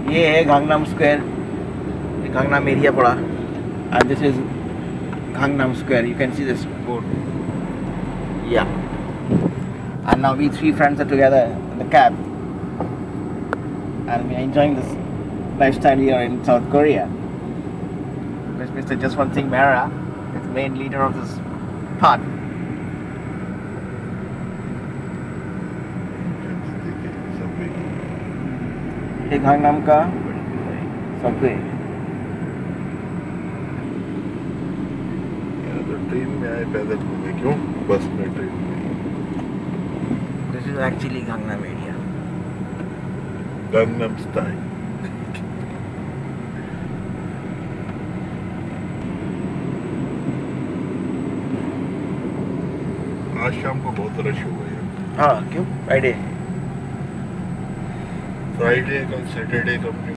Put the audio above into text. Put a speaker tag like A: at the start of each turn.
A: ये है Gangnam square, Gangnam area पड़ा, and this is Gangnam Square. You can see this board. Yeah. And now we three friends are together in the cab, and we are enjoying this lifestyle here in South Korea. There's Mr. Jaswant Singh Mehra, the main leader of this part. ये गांगनाम का Subway.
B: Train में आए पैदल घूमे क्यों, बस में train में।
A: This is actually Gangnam area.
B: Gangnam style. आज शाम को बहुत रश हुआ है।
A: हाँ क्यों? फ्राइडे
B: कल सैटरडे का